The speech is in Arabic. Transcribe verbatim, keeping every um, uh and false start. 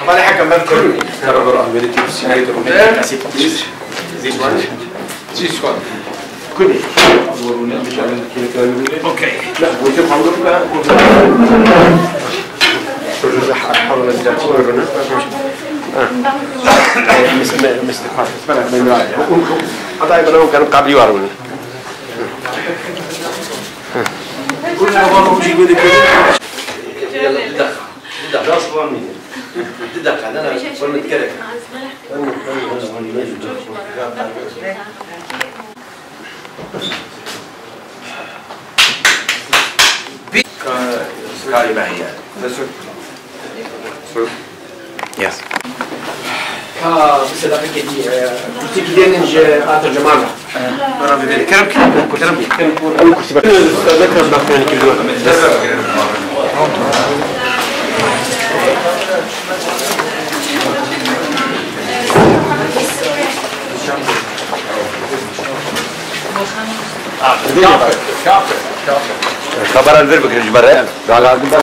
Vale حكم بالكل. Carver ability to simulate a This this one. This one. كله. مش عارف كيف كلامي. Okay. لا وجه حاول بقى. رجع حاول نرجع صورنا. آه. مس مس خاص. بلا بلا. هذا يبغى كان قبل يوارون. كل ما هو موجود يقول لك. يلا دخل. دخل أصلاً مين؟ دخل أنا ولا نتكلم. Scotty Bahia. This one. So. Yes. اه بس هذا كذي كنت كذي نج آخر جماعة. أنا بدي كلام كلام كلام كلام. أنا كنت بذكر بقى كذي. شاطر شاطر شاطر. خبر الفيرب كريج برا.